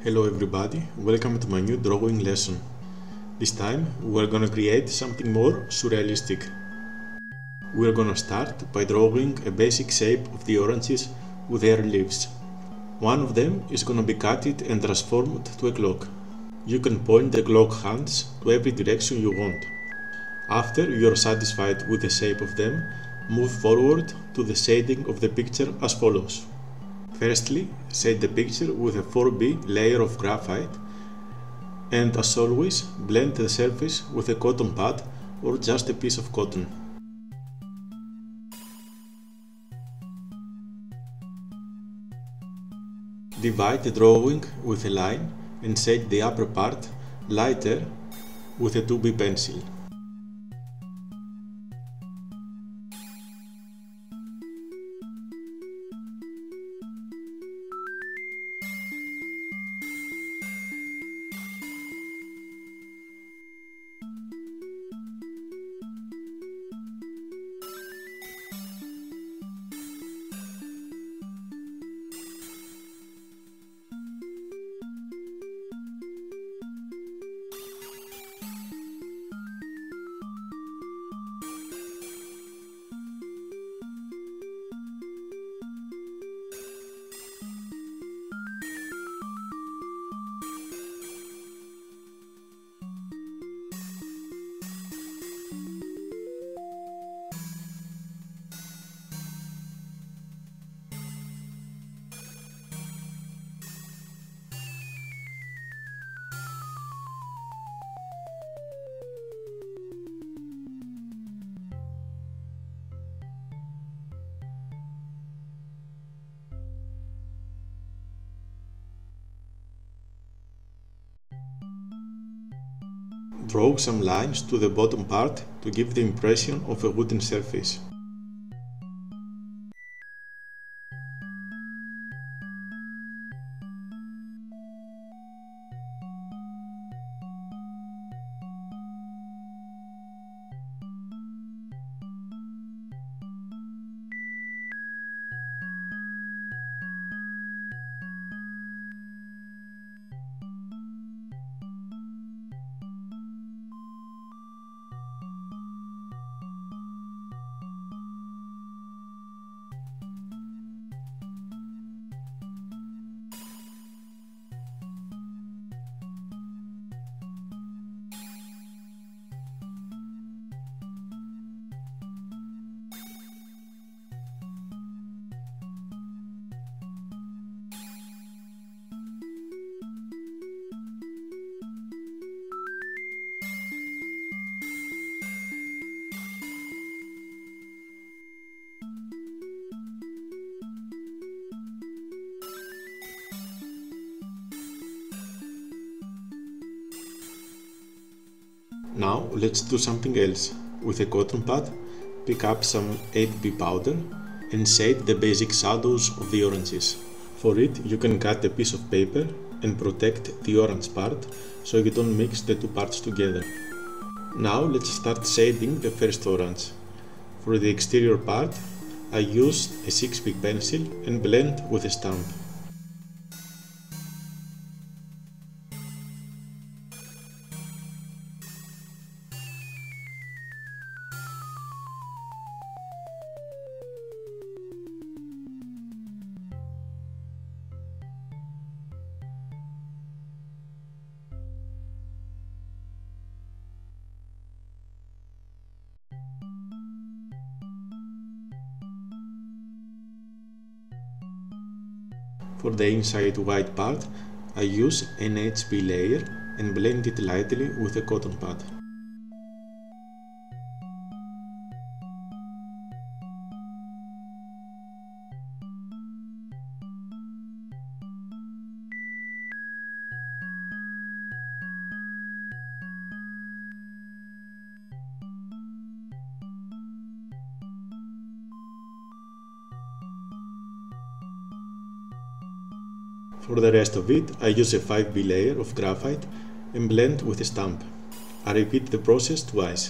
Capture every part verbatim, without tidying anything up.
Hello everybody, welcome to my new drawing lesson. This time we're gonna create something more surrealistic. We're gonna start by drawing a basic shape of the oranges with their leaves. One of them is gonna be cutted and transformed to a clock. You can point the clock hands to every direction you want. After you're satisfied with the shape of them, move forward to the shading of the picture as follows. Firstly, shade the picture with a four B layer of graphite, and as always, blend the surface with a cotton pad or just a piece of cotton. Divide the drawing with a line and shade the upper part lighter with a two B pencil. Draw some lines to the bottom part to give the impression of a wooden surface. Now let's do something else. With a cotton pad, pick up some eight B powder and shade the basic shadows of the oranges. For it, you can cut a piece of paper and protect the orange part so you don't mix the two parts together. Now let's start shading the first orange. For the exterior part, I used a six B pencil and blend with a stamp. For the inside white part, I use an H B layer and blend it lightly with a cotton pad. For the rest of it, I use a five B layer of graphite and blend with a stamp. I repeat the process twice.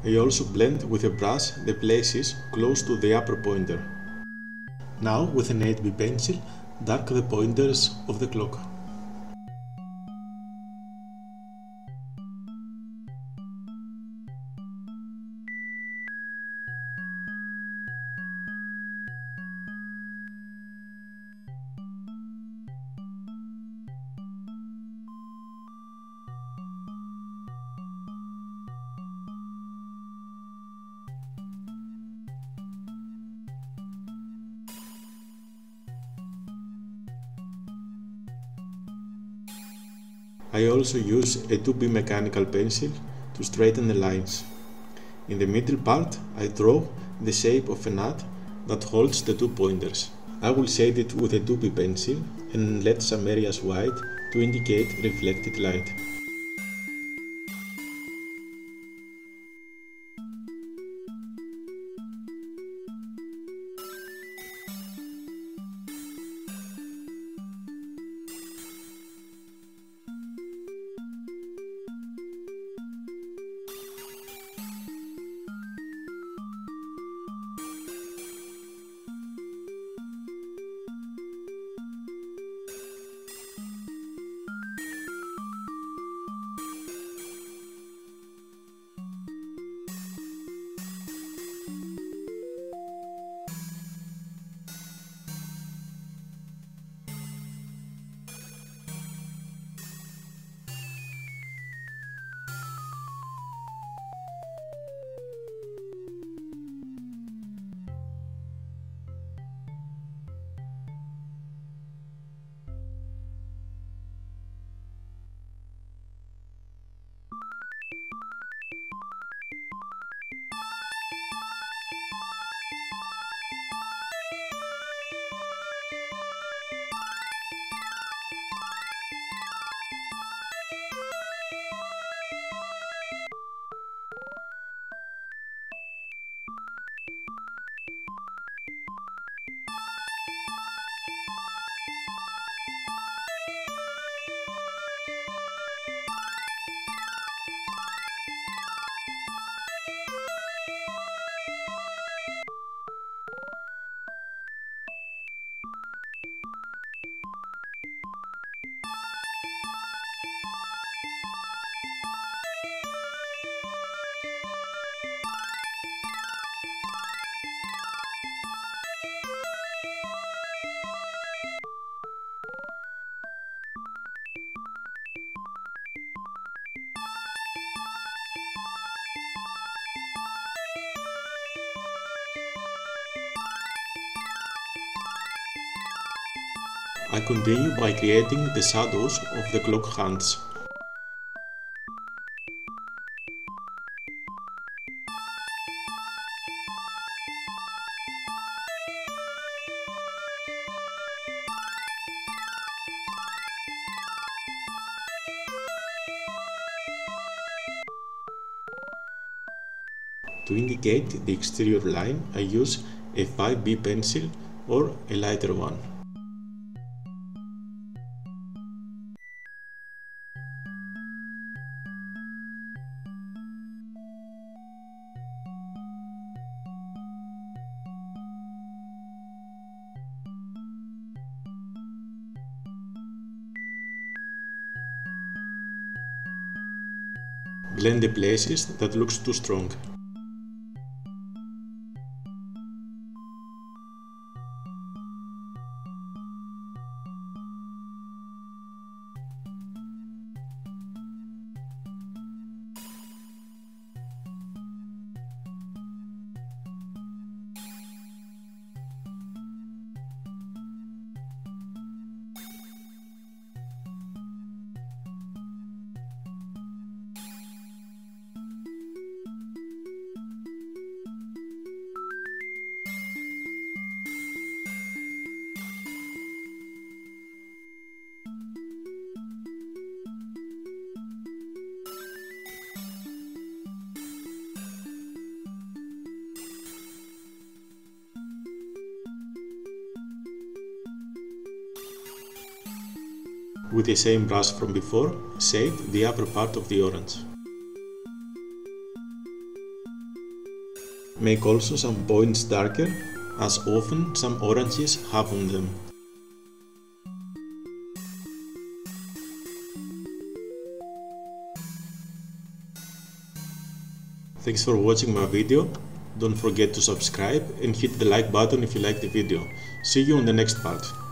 I also blend with a brush the places close to the upper pointer. Now with an eight B pencil, dark the pointers of the clock. I also use a two B mechanical pencil to straighten the lines. In the middle part, I draw the shape of a nut that holds the two pointers. I will shade it with a two B pencil and let some areas white to indicate reflected light. I continue by creating the shadows of the clock hands. To indicate the exterior line, I use a five B pencil or a lighter one. Blend the places that looks too strong. With the same brush from before, shade the upper part of the orange. Make also some points darker, as often some oranges have on them. Thanks for watching my video. Don't forget to subscribe and hit the like button if you liked the video. See you on the next part.